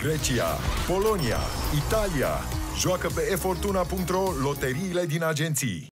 Grecia, Polonia, Italia. Joacă pe efortuna.ro loteriile din agenții.